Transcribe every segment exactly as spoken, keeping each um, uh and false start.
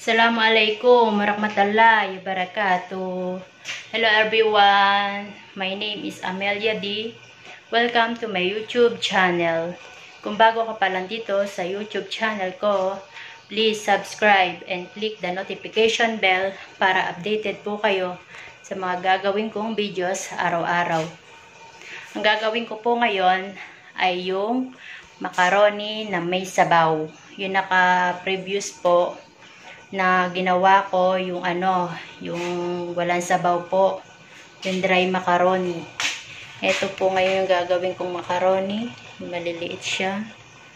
Assalamualaikum warahmatullahi wabarakatuh. Hello everyone. My name is Amelia D. Welcome to my YouTube channel. Kung bago ka pa lang dito sa YouTube channel ko, please subscribe and click the notification bell para updated po kayo sa mga gagawin kong videos araw-araw. Ang gagawin ko po ngayon ay yung macaroni na may sabaw. Yung naka-previous po na ginawa ko yung ano, yung walang sabaw po, yung dry macaroni. Ito po ngayon yung gagawin kong macaroni. Maliliit siya.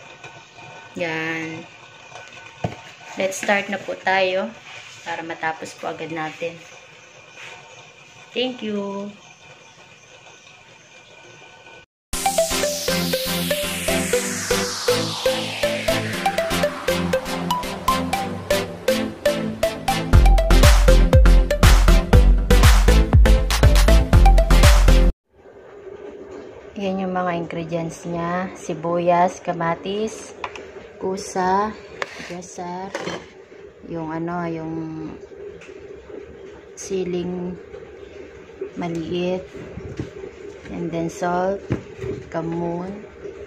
Yan. Let's start na po tayo para matapos po agad natin. Thank you. Yan yung mga ingredients niya. Sibuyas, kamatis, kusa, gasar, yung ano, yung siling maliit, and then salt, kamon,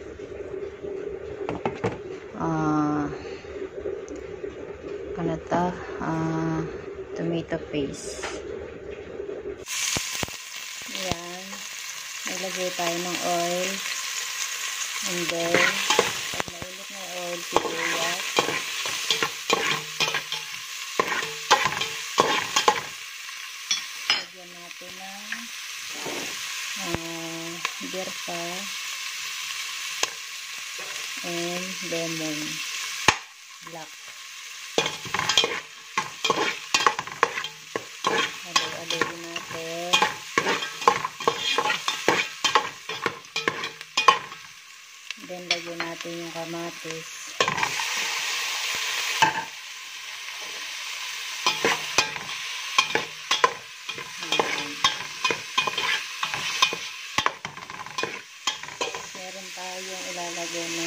ah, uh, ano to, uh, tomato paste. Naglagay tayo ng oil, and then pag nainit na yung oil, sibuyas, lagyan natin ng uh, birta and lemon black. Halo-haloin natin. Then, lagyan natin yung kamatis. Ayan. Meron tayong ilalagay na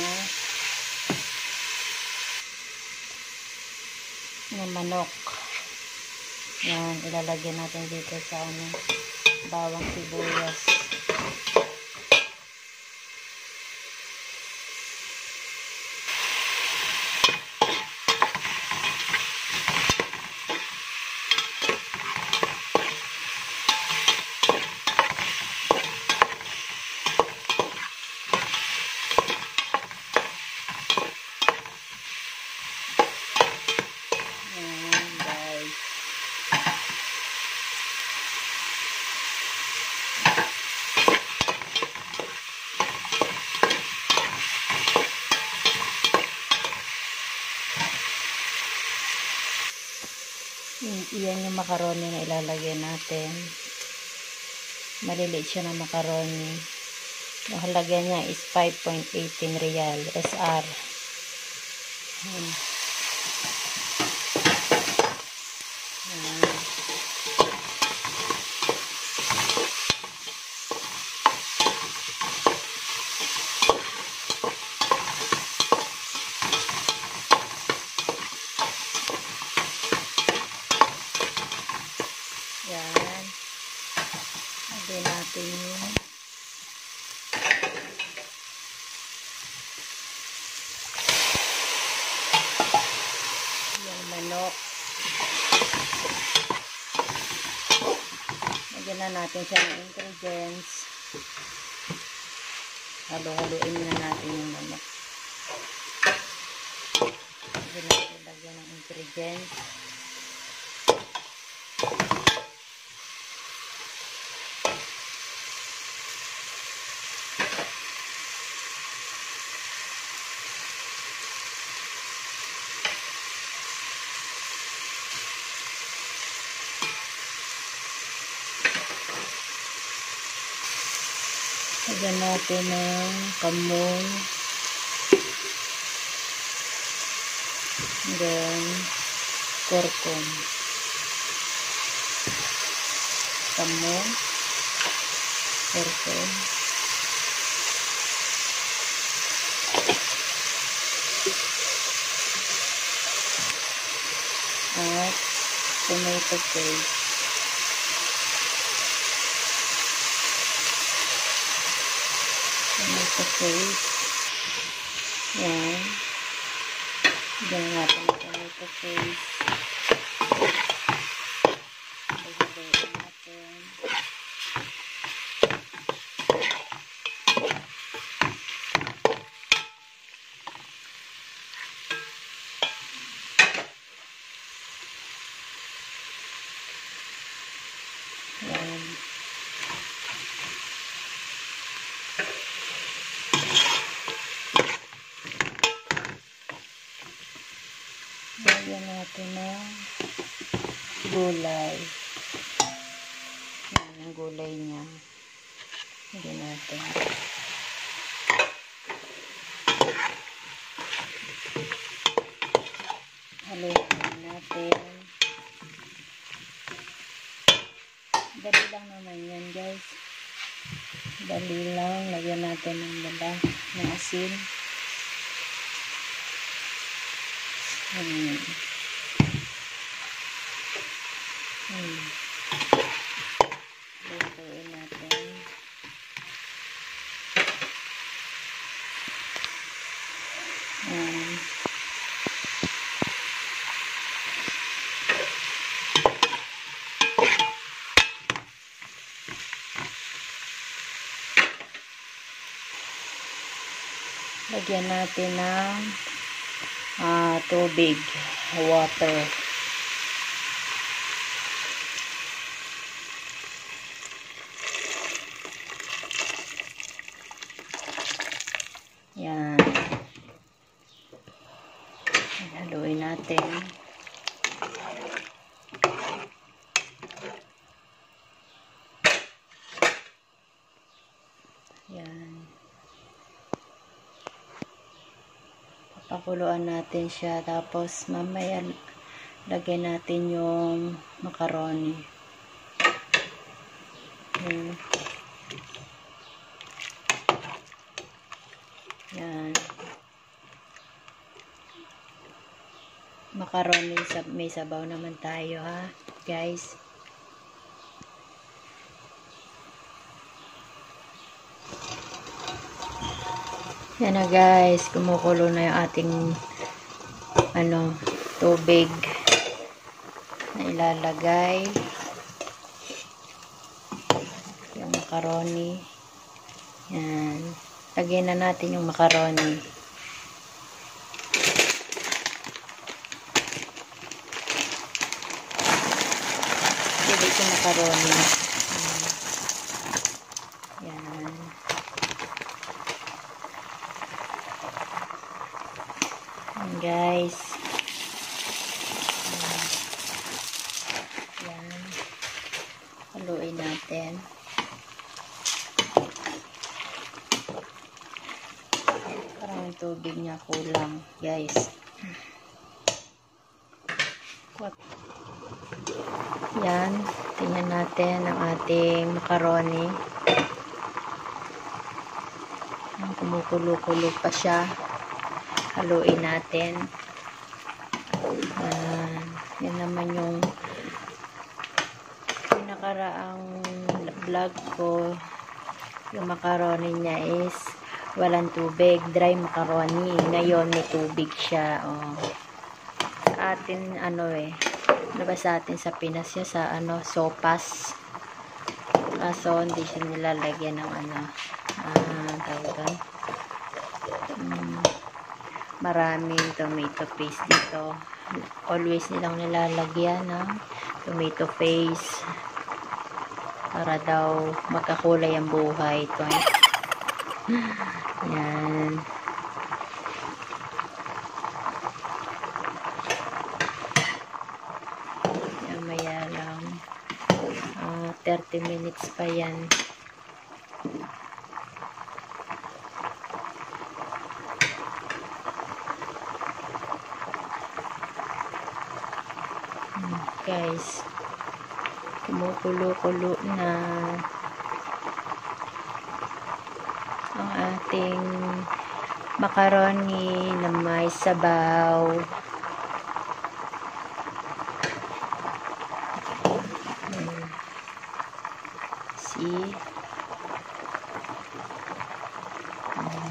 na manok. Yan, ilalagyan natin dito sa ano, bawang sibuyas. Iyan yung macaroni na ilalagay natin. Maliliit siya ng macaroni. Yung halaga niya is five point one eight real S R. Hmm. Hmm. Yan. Lagyan natin yung yung manok. Lagyan na natin siya ng ingredients. Halo-haloin na natin yung manok. Lagyan natin lagyan ng ingredients. Lagyan natin ng kamon, then kurkum, kamon, kurkum, at tomato paste. Tomato paste. Yan. Diyan natin yung tomato paste. Haluin natin. Yan. Lagyan natin ng gulay. Yan ang gulay niya. Lagyan natin. Haluin natin. Dali lang naman yan, guys. Dali lang. Lagyan natin ng dala ng asin. Hmm. Hmm. Lutuin natin. Hmm. Lagyan natin ng uh, tubig, water. Yan. Haluin natin. Yan. Pakuluan natin siya, tapos mamaya lagyan natin yung macaroni. Yan. Yan. Macaroni, may sabaw naman tayo, ha, guys. Yan na, guys, kumukulo na yung ating ano, tubig na ilalagay yung macaroni. Yan, lagyan na natin yung macaroni. Dito yung macaroni. Yan. Guys, yan, haluin natin. Parang yung tubig niya kulang, guys. Yan, tingnan natin ang ating macaroni. Kumukulo-kulo pa siya. Haluin natin. Uh, yan naman yung pinakaraang vlog ko. Yung macaroni niya is walang tubig. Dry macaroni. Ngayon may tubig siya. Oh. Sa atin, ano eh. Ano ba sa atin sa Pinas yun? Sa ano, sopas. Kaso hindi siya nilalagyan ng ano. Ah, tawag Hmm. Maraming tomato paste dito. Always nilang nilalagyan ng tomato paste para daw magkakulay ang buhay ito. Yan. Yan, maya lang. Uh, thirty minutes pa yan. Guys, kumukulo-kulo na ang ating macaroni na may sabaw. see. Hmm.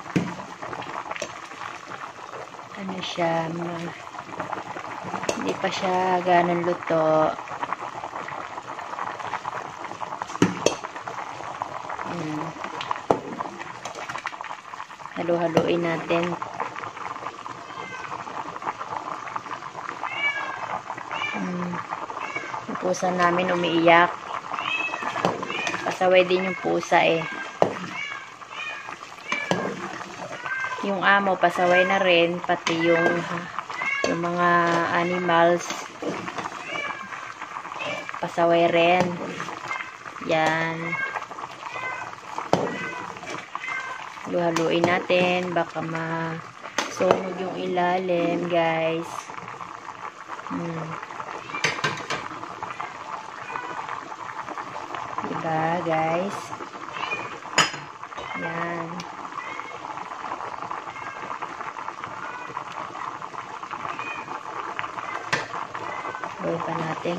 Ano siya, ma hindi pa siya ganun luto. Hmm. Halo-haluin natin. Hmm. Yung pusa namin umiiyak. Pasaway din yung pusa eh. Yung amo pasaway na rin, pati yung yung mga animals pasaway rin. Yan. Halu-haluin natin, baka masunog yung ilalim, guys. Hmm. Diba, guys? Yan. Haluin pa natin.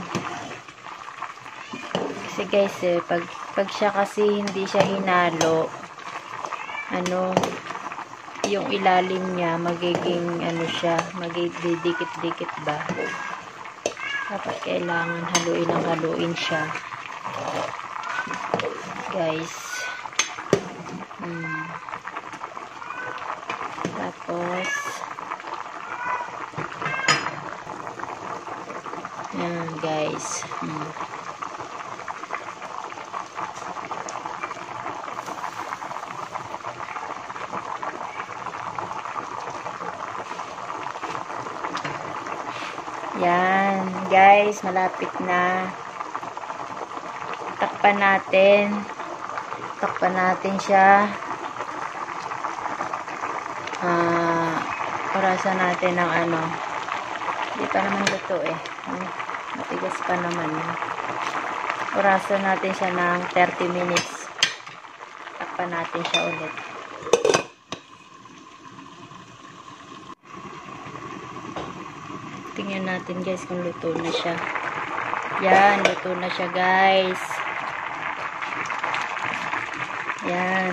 Kasi guys, eh, pag, pag siya kasi hindi siya hinalo, ano, yung ilalim niya, magiging, ano siya, magdidikit-dikit ba? Dapat kailangan haluin ang haluin siya. Guys. Hmm. Tapos, yan, guys. Hmm. Yan, guys, malapit na. Takpan natin. Takpan natin siya. Ah, orasan natin ng ano. Hindi pa naman luto eh. Matigas pa naman. Orasan natin siya ng thirty minutes. Takpan natin siya ulit. Tingnan natin guys kung luto na siya. Yan, luto na siya guys. Yan.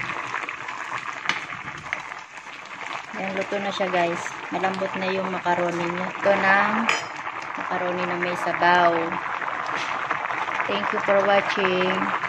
Yan, luto na siya guys. Malambot na yung macaroni niya. Ito ng macaroni na may sabaw. Thank you for watching.